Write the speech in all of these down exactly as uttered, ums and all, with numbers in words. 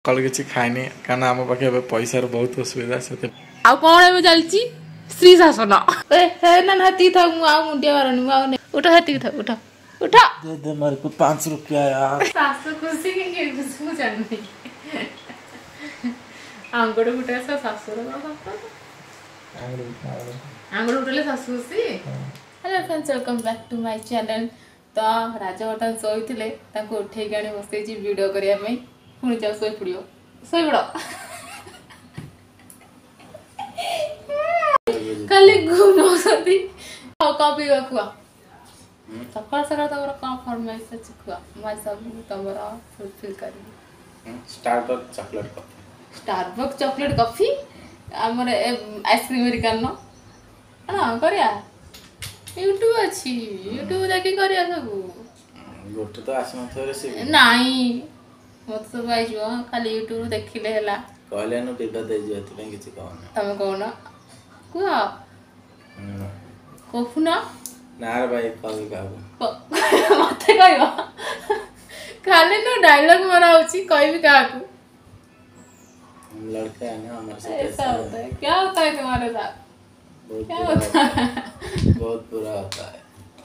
कल किसी खाइनी कारण आम पाखे पैसा बहुत असुविधा से आ कौन एबे चलची श्री शासन ए हे ना हती था मु आ मुंडिया मारनी मु आ उठ हती था उठ उठ दे दे मेरे को पाँच रुपया यार सासु खुशी के के खुशी मु जाननी आंगड़ गुटे सा सासुर का आंगड़ उठले सासु खुशी। Hello friends welcome back to my channel. तो राजा बटन सोईथिले ताको उठे गाणी बसै जी वीडियो करिया में पुणी जाओ सोई पड़ियो सोई पड़ो खाली घुमोसती और कॉपी रखुआ सकाळ सकाळ तमरा का फरमाइश अछि खुआ मैं सब तमरा फुलफिल करी। Starbucks chocolate coffee Starbucks chocolate coffee हमर आइसक्रीम अमेरिकानो ना करिया यूट्यूब अछि यूट्यूब देखि करिया सब गोटे तो आसम थरे से नाही मत सब आई जो खाली यूट्यूब देखिले हला कहले न बेबा दे जो एते किछि कहना तमे कहना कुआ कोफुना नार भाई कॉल काबू मते कहबा खाली न डायलॉग मारा होची कोई भी काकू लड़का है ना हमारे साथ ऐसा होता है। क्या होता है तुम्हारे साथ क्या होता है बहुत बुरा होता है।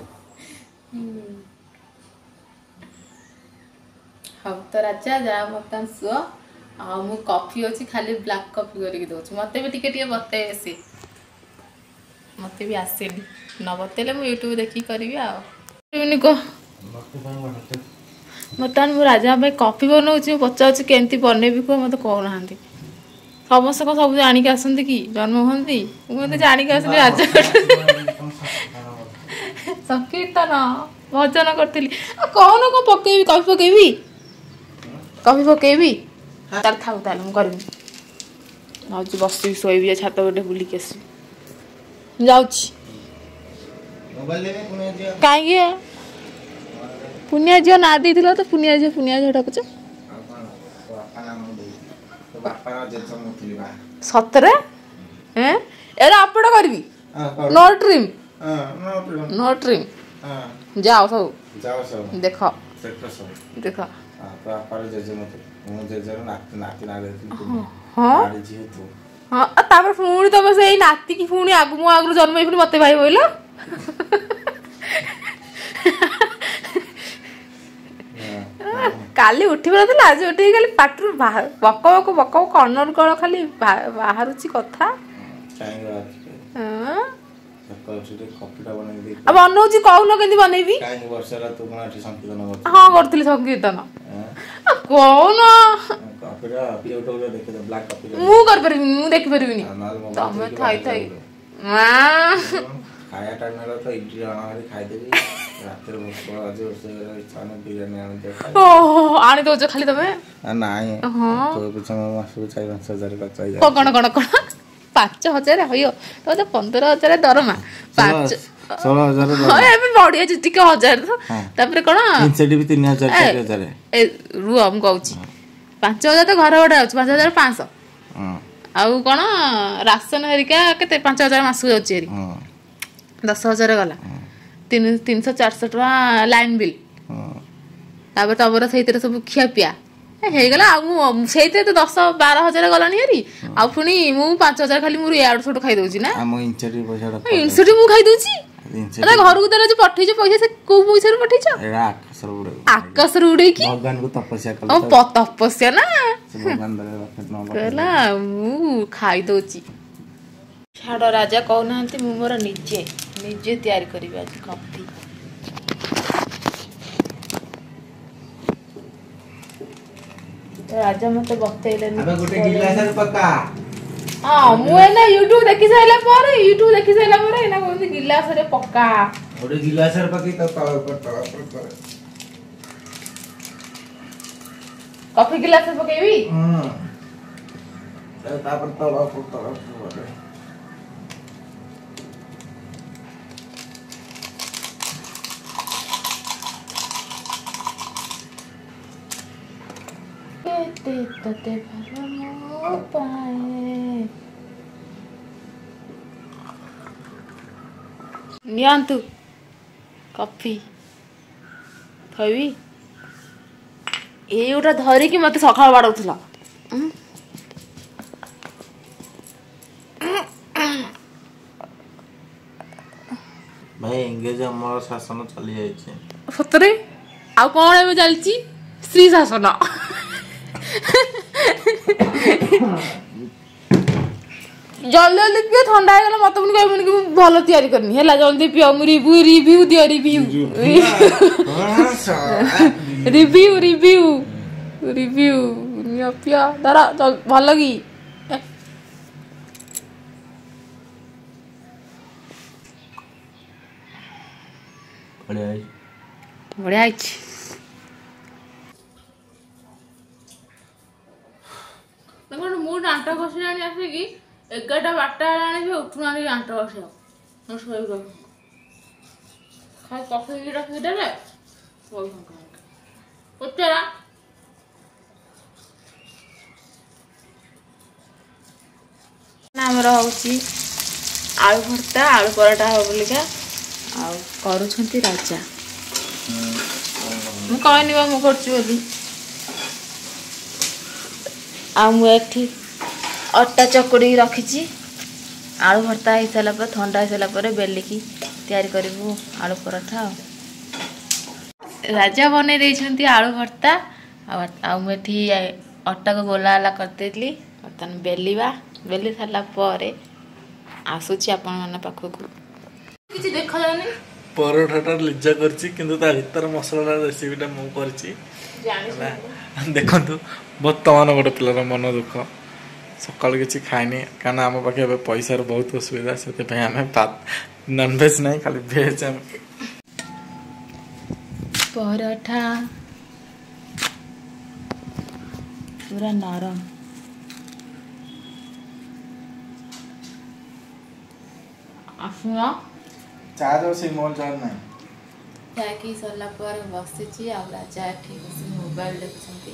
हम तो राजा जा मतन सुओ आ मु कॉफी अछि खाली ब्लैक कॉफी करी के दोछ मते भी टिके टिके बते से मते भी आसेनी न बतेले मु यूट्यूब देखि करबी आ इनी को मतन मु राजा भाई कॉफी बनौछि पचाछि केंती बनेबी को मते कहू नाहंती समस्त को सब जानी के आसंती कि जन्म होंती मते जानी के आसली राजा संकीर्तन भजन करथिली आ कोन को पकेबी कॉफी पकेबी कॉफी पकेबी तार थाउ ताल हम करबी आज बस सोईबी छात गोटे बुली के जाउछि मोबाइल ले पुनिया जिया काहे पुनिया जिया ना देथिला तो पुनिया जिया पुनिया जिया डाकुछ बापा नाम दे तो बापा जेछ मुथिली बा सतरे हैं एरा अपड करबी नो ड्रीम हां नो ड्रीम नो ड्रीम हां जाओ सब जाओ सब देखो देखो सब देखो हां तो बापा जेछ मुथिली मु जेछ नाती नाती ना देथिली हां आड़ी जी तू हां तापर पुणी तब से नाती की पुणी आगु मु आगु जन्म पुणी मते भाई होइलो काली उठी बरतला आज उठी खाली पाटरू बक बक बक कर्नर कळ खाली बाहरुची कथा काई बात हां सकाळ उठी कॉफीटा बनै दे अब अनौची कहू केंती बनेबी काई वर्षरा तू कोनाठी संकीर्तन कर हां करथिली संकीर्तन हां कोन कॉफीटा यूट्यूब रे देखे ब्लैक कॉफी मु कर परबी मु देख परबी तमे थाई थाई हां खाया टाइम होला तो इडली आना खाइ देबी रात रे बस आज से खाना बिरयानी आन दे ओ आनी दो जो खाली तमे नाही हां तो पिछा मास चार पाँच हजार का चाहिए कोन कोन कोन पाँच हजार होयो तो तो पंद्रह हजार दरमा पाँच सोलह हजार हां एबे बढ़िया जिति के हजार तापर कोन इंसेंटिव तीन हजार चार हजार ए रु हम कहूची पाँच हजार तो घर बडा अछि पाँच हजार पाँच सौ हां आउ कोन राशन हरिका केते पाँच हजार मास जाउची हरि हां दस हजार गला तीन तीन सौ चार सौ टका लाइन बिल तापर तमरा सहित सब खिया पिया हे गला आ सहित तो दस बारह हजार गलानी हरी आ पुनी मु पाँच हजार खाली मु याड छोट खाइ दोची ना हम इंसेंटिव पैसा इंसेंटिव मु खाइ दोची अरे घर को तेरे जो पठै छ पैसा से को पैसा रे पठै छ एरा आकाश रे उड़े आकाश रे उड़े की भगवान को तपस्या कर ओ तपस्या ना भगवान दरे रखत न कहला मु खाइ दोची छाड़ राजा कहनांती मु मोर निजे निजे तैयार करबी आज कॉफी तो राजा मते बतेइले अबे गोटे गिलास रे पक्का हां मु एना यूट्यूब देखि साइला पर यूट्यूब देखि साइला पर एना कोन गिलास रे पक्का गोटे गिलास रे पक्की तो तळ पर तळ पर कॉफी गिलास रे पकेबी हां तापर तळ पर तळ पर ते तते भरमो पाए नियंतु कॉफी थवी ए उटा धरी कि मते सखाळ बाडौथला भाई इंग्रेज अमर शासन चली जाइए सतरे आउ कौन एवं चलती स्त्री शासन जल्दी जल्दी पियो थंडा है मत पुणी कहबनी कि भल तैयारी करनी है जल्दी पियो रिव्यू रिव्यू दियो रिव्यू रिव्यू रिव्यू रिव्यू पियो धर भल कि बढ़िया बढ़िया मु दांत घषिला आसिकी एगारटा बारटा आने उठुना दांत घषिया खाई पकड़ी रखीदेले पचारा आमर हूँ आलू भर्ता आलू पराठा हो बोलिका करुछंती राजा मु कहनी बा मु करछु बोली आ मु एठी अट्टा चकुड़ी रखी आलू भर्ता हो सारा पर ठंडा हो सारा पर बेलिकी तैयारी करूँ आलू पराठा राजा बन आलू भर्ता आठी अट्टा को गोला गोला करदेली बर्तमान बेलिवा बेली सारा पर आसूची आपण मन पाखक किछि देखा जानी परोठाटा लिजा करछि किंतु ता भीतर मसला रेसिपीटा मु करछि देखंतु वर्तमान गोटे पिलार मन दुख सकाल किसी खाइनी कारण आम पाखे पैसा बहुत असुविधा से आम नॉन भेज नहीं खाली भेज पराठा पूरा नरम आसुना चा जो से मोल चार नहीं चाय की सरला पर बसिची आ राजा ठीक बस मोबाइल देखुछंती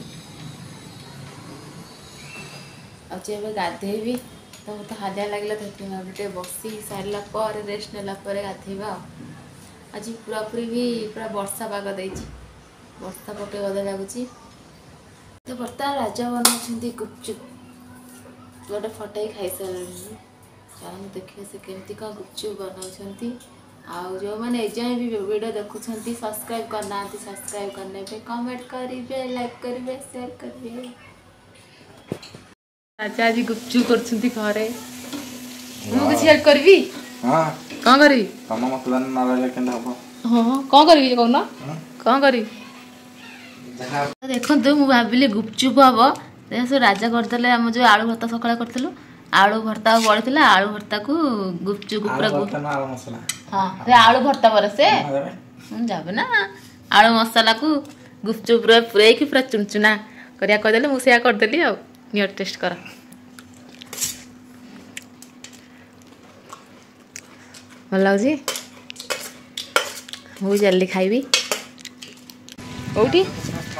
आ जेबे गाधेबी तो मत हालिया लागला तो गोटे बसी सारला पर रेस्ट नेला पर गाधेबा आज पूरा पूरी भी पूरा वर्षा पाग देछि वर्षा पके बदल लागुची तो बर्ता राजा बनाउछंती गुपचुप गोटे फटाई खाई सारली चाहूँ देखिए से केमती का गुपचुप बनाउछंती आउ जो मैंने एजाए भी वीडियो देखुछंती सब्सक्राइब करना सब्सक्राइब करने पे कमेंट करिवे लाइक करिवे शेयर करिवे राजा आज गुपचुप करछंती घरे मु किछ हेल्प करबी हां कोन करबी तम मतलब न रहले केना हो हां कोन करबी कोन कोन करबी देखो तो मु भाबिले गुपचुप हबो से राजा करतले हम जो आलू भर्ता सकाळ करतलु आलू भर्ता बळितला आलू भर्ता को गुपचुप पूरा आलू मसाला हां से आलू भर्ता पर से हम जाबे ना आलू मसाला को गुपचुप रे पुरै की पूरा चुनचुना करिया कर देले मु सेया कर देली आ नियर टेस्ट कर भल लागी मु जल्दी खाइबी ओटी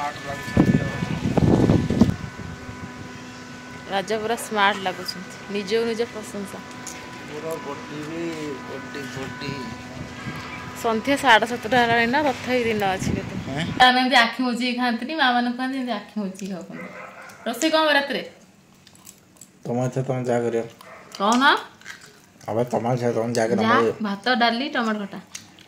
राजा पूरा स्मार्ट लगुच निज निज प्रशंसा सन्ध्या साढ़े सातटा है ना तथा दिन अच्छी एमती आखि मुझी खाती माँ मान कहते आखि मुझी खाऊ रोसे कौन रात तुम इच्छा तुम जा करियो कौन अबे तुम इच्छा तुम जा कर भात डाली टमाटर खटा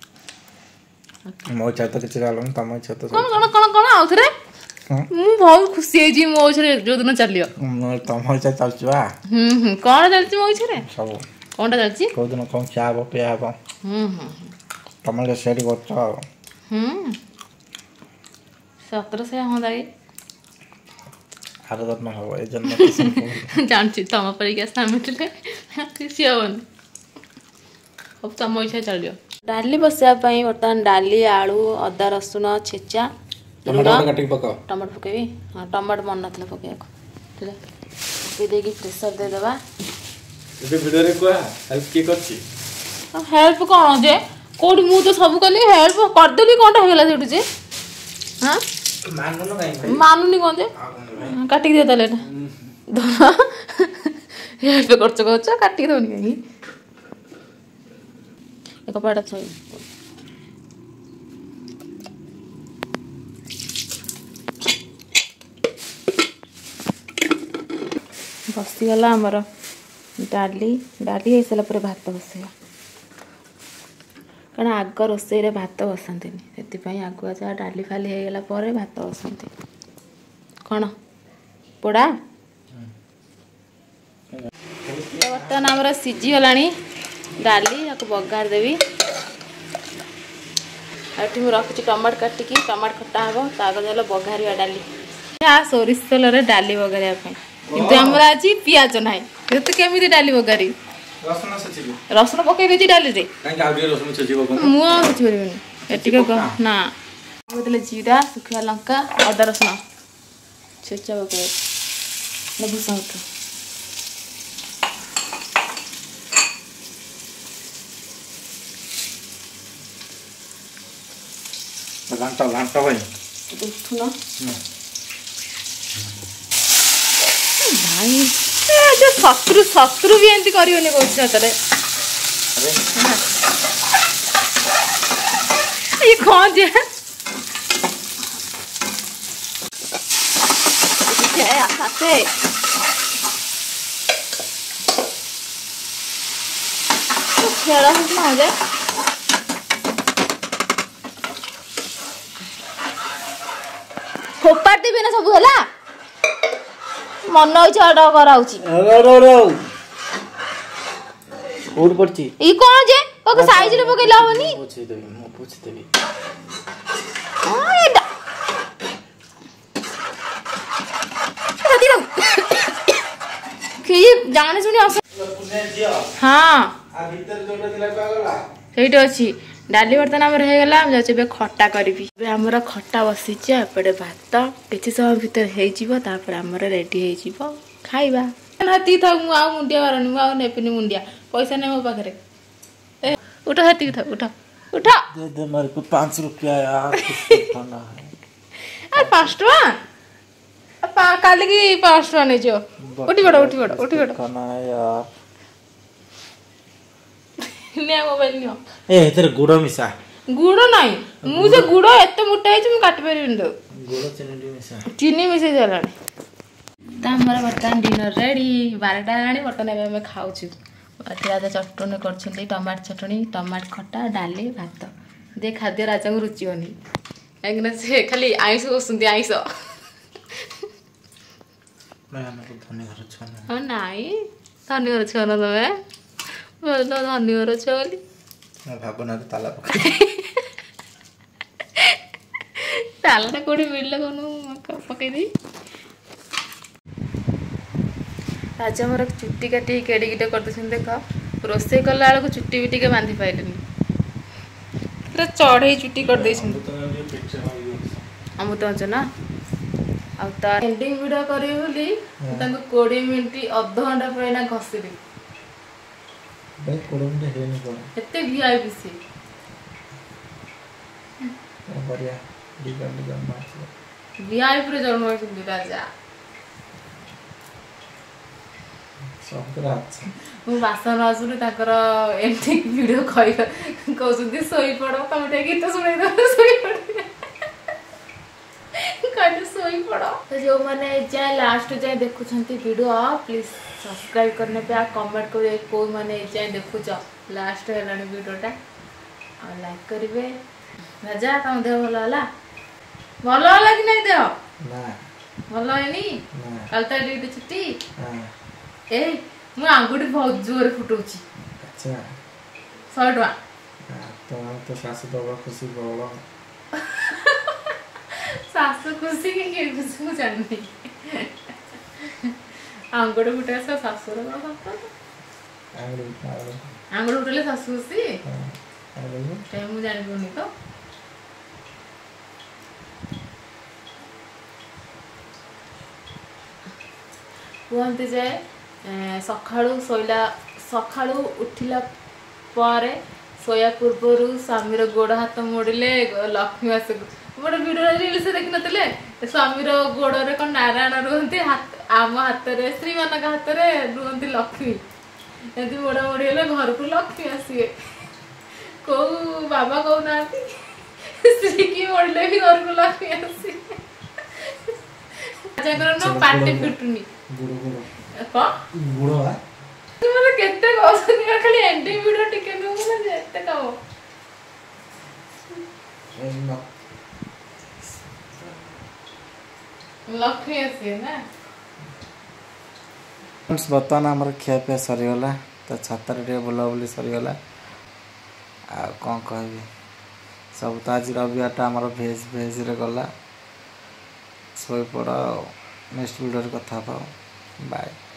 मो इच्छा तो किसी डालूं तुम इच्छा तो कौन कौन कौन कौन आउ थे मु बहुत खुशी है जी मो छरे जो दिन चलियो तुम इच्छा चलचुआ हम हम कौन चलची मो छरे सब कौनटा चलची को दिन कौन चा बो पिया बो हम हम तुम के सेट करछो हम सत्रह से होंदा है आरो दत्म हो ए जन्म किसी जानची तम पर के सामिटले खुशी होन अब तम इच्छा चलियो डाली बसिया पई बर्तमान डाली आलू अदा रसुन छेचा टमाटर काटी पकाओ टमाटर पकेबी हां टमाटर मन नथले पकेको ठीक है पके देगी प्रेशर दे देबा ए वीडियो रे को हेल्प की करछि हेल्प कोन जे कोड मु तो सब कली हेल्प कर देली कोनटा हेला सेटु जे हां माननो काई भाई मानुनी कोन जे काटी दे तले हेल्प करछ कहछ काटी दोनी काई एक पाटा छोई बसीगला आमर डाली डाली हो सारा पर भात बसैया कारण आग रोषे भात बसती से आगुआ जहाँ डाली फाली होगला भात बसती कौन पोड़ा बर्तमान आमर सीझीगला डाली या बघार देवी ये रखी टमाट काटिकी टमाट खटा हम ताकि बघार डाली सोरिष तेल डाली बघार किंतु आमर आज पियाज ना तो केमी डाली बघारी रसुण पकई देती डाली रे मुझे ना जीरा सुखा लंका अदा रसुण छेचा पकड़ भूसा उठ घंटा घंटा भाई उठुन भाई जो शत्रु शत्रु भी एमती करनी कौन ये कौन जे खेल हो जाए फोपाड़ देबे ना सब हला मन इच्छा अडा कराउची रो रो रो उड़ पड़ची ई कोन जे ओके साइज रे पकेला होनी पूछ देबी मो पूछ देबी ओए कदी रो के जाने सुनी अस हां आ भीतर जोटा दिला पागला सेठ अछि डाली बर्तन आम होगा जाऊँ खटा करी आमर खटा बसी एपटे भात किसी समय भितर होम रेडी हो खाइबा हेती था मुंडिया बारनी मुझे मुंडिया पैसा नहीं मो पाखे उठ हेती था उठ उठ दे दे मेरे को पाँच रुपया यार अरे पाँच टका काली की पाँच टका नहीं जो उठी पड़ उठी पड़ उठी पड़ खाना है यार ने मोबाइल नियो ए तेरे गुड़ मिसा गुड़ नहीं मुझे गुड़ एते मोटा है मैं काट परिबिन तो गुड़ चीनी मिसा चीनी मिसे देलानी त हमरा बर्तन डिनर रेडी बारटा रानी बर्तन एबे हम खाउ छु अति राजा चटनी करछली टमाटर चटनी टमाटर खट्टा डाली भात दे खाद्य राजा को रुचि होनी एकना से खाली आइस बसुंती आइस मैं हम को धनी घर छना हां नाही धनी घर छना तमे बोल तो धनी घर छली मैं भावना के ताला पका ताला कोडी मिलले कोनु पकई दी राजा मोर चुट्टी काटी केड़ी गिटे कर दछन देख रोसे कला को चुट्टी बिटी के बांधी पाइलेनी पूरा चढ़ई चुट्टी कर देछन हम तो ना आ ता एंडिंग वीडियो करी बोली तांको बीस मिनिट आधा घंटा पयना घसिली भाई कोडम दे हेनी कोन एते वीआईपी से बढ़िया डिगन डिगन माछ वीआईपी रे जन्म होइछ राजा सब रात मु बासन आसुरी ताकर एंडिंग वीडियो कहि कहउछन्ती सोई पड़ो तमे गीत सुनै दो सोई पड़ कहले सोई पड़ो तो जो माने जाय लास्ट जाय देखुछन्ती वीडियो प्लीज सब्सक्राइब करने पे आ कमेंट करिए को माने जाय देखुछ लास्ट हेलानी वीडियोटा आ लाइक करिवे राजा तम देह भलो हला भलो हला कि नै देह ना भलो हैनी ना कल त ड्यूटी छुट्टी हां ए मु आंगुठी बहुत जोर फुटौची अच्छा सौ टका तो तो सासु बाबा खुशी बोलो सासु खुशी के के खुशी मु जाननी आंगुठी फुटे सा सासु रो बापा आंगुठी आंगुठी फुटले सासु खुशी हां आंगुठी ते मु जानबोनी तो कहते जाए सकाळू शोला सकाळू उठिला पर सोया पूर्वर स्वामीर गोड़ हाथ मोड़े लक्ष्मी आस गोटे भिडियो रिल्स देखी नथिले स्वामीर गोड़े कौन नारायण रुहति आम हाथ में स्त्री मान हाथ में रुहति लक्ष्मी एमती मोड़ा मोड़ी हेले घर को लक्ष्मी आसवे कौ बाबा कहना स्त्री की मोड़ले भी घर को लक्ष्मी आस पार्टी फिटुनी गुड़ गुड़ कौन गुड़ है तुमने केते कहसनी खाली एंडिंग वीडियो टिके नु ना जेते कहो लखी आसी ना फ्रेंड्स बर्तमान आमर खिया पिया सरीगला तो छातर टे बुलाबुली सरीगला आ कौन कहबी सब तो आज रविवारटा आमर भेज भेज रे गला सोई पड़ नेक्स्ट वीडियो कथा बाय।